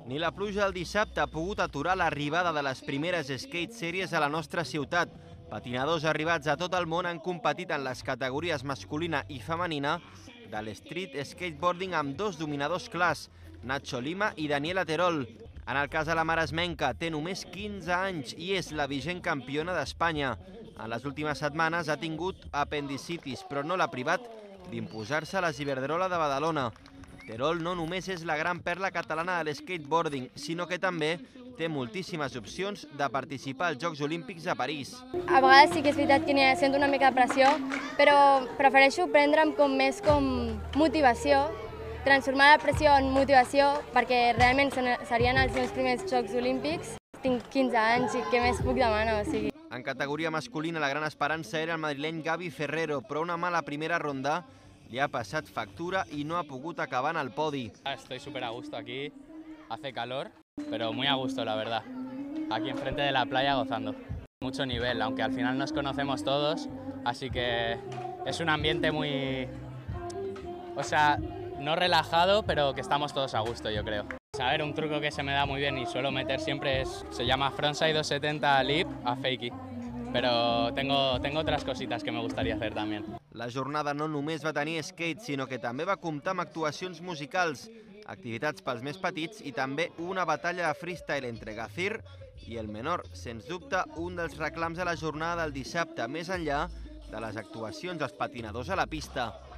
Ni la pluja del dissabte ha pogut aturar l'arribada de les primeres skate series a la nostra ciutat. Patinadors arribats a tot el món han competit en les categories masculina i femenina de l'street skateboarding amb dos dominadors clars, Nacho Lima i Daniela Terol. En el cas de la maresmenca, té només 15 anys i és la vigent campiona d'Espanya. En les últimes setmanes ha tingut apendicitis, però no l'ha privat d'imposar-se a la Ciberdrola de Badalona. Terol no només és la gran perla catalana de l'skateboarding, sinó que també té moltíssimes opcions de participar als Jocs Olímpics de París. A vegades sí que és veritat que sento una mica de pressió, però prefereixo prendre'm més com motivació, transformar la pressió en motivació, perquè realment serien els meus primers Jocs Olímpics. Tinc 15 anys i què més puc demanar, o sigui. En categoria masculina, la gran esperança era el madrileny Gavi Ferrero, però una mala primera ronda li ha passat factura y no ha pogut acabar en el podi. Estoy súper a gusto aquí, hace calor, pero muy a gusto la verdad. Aquí enfrente de la playa gozando. Mucho nivel, aunque al final nos conocemos todos, así que es un ambiente muy... O sea, no relajado, pero que estamos todos a gusto, yo creo. A ver, un truco que se me da muy bien y suelo meter siempre se llama frontside 270 lip a fakie. Però tengo otras cositas que me gustaría hacer también. La jornada no només va tenir skate, sinó que també va comptar amb actuacions musicals, activitats pels més petits i també una batalla de freestyle entre Gazir i el menor. Sens dubte, un dels reclams de la jornada del dissabte, més enllà de les actuacions dels patinadors a la pista.